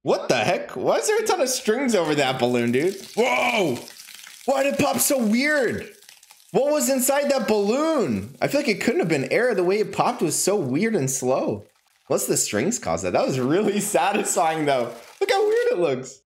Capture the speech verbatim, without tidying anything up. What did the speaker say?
What the heck? Why is there a ton of strings over that balloon, dude? Whoa! Why did it pop so weird? What was inside that balloon? I feel like it couldn't have been air. The way it popped was so weird and slow. What's the strings cause that? That was really satisfying though. Look how weird it looks.